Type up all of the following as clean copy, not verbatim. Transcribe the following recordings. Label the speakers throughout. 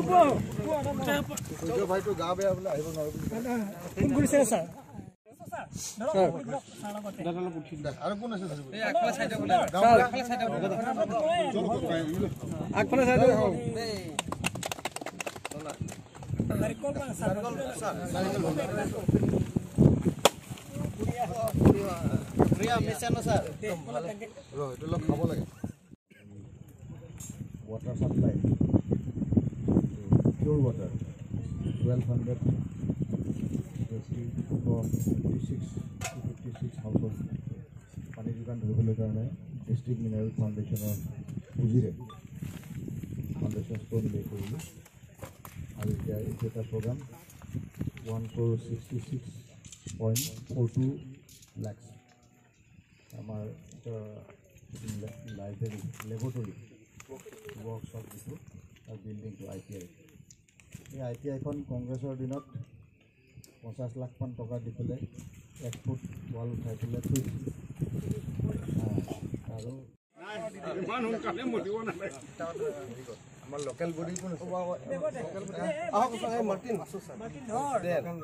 Speaker 1: ভাইটো গা বেয়া বোলে আহিব নোৱাৰো
Speaker 2: ফোন কৰিছে স্যাৰ
Speaker 1: আৰু কোন আছে
Speaker 3: এই আগফালে চাইডে বোলে আগফালে চাইডে বোলে
Speaker 2: আগফালে চাইডে
Speaker 1: water supply pure water 1200 for 56 household pani dukan dhoribole karone district mineral foundation or pujire foundation store le korilu aru eta program 1,66.42 lakhs amar library laboratory workshop দিছো আৰু বিল্ডিং টু ITI এই ITI খন কংগ্ৰেছৰ দিনত 50 লাখ মান টকা দি পেলাই 1 foot ওয়াল উঠাই পেলাই থৈ আৰু ইমান সোনকালে মৰিব নালাগে আমাৰ লোকেল বডি কোন আছে লোকেল বডি আহক এই মাৰ্টিন ধৰ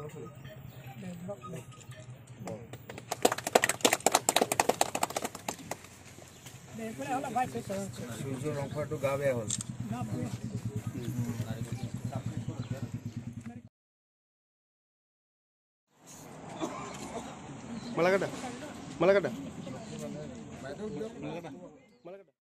Speaker 1: সূর্যর অফারটো গা বেয়া হল মালাকাটা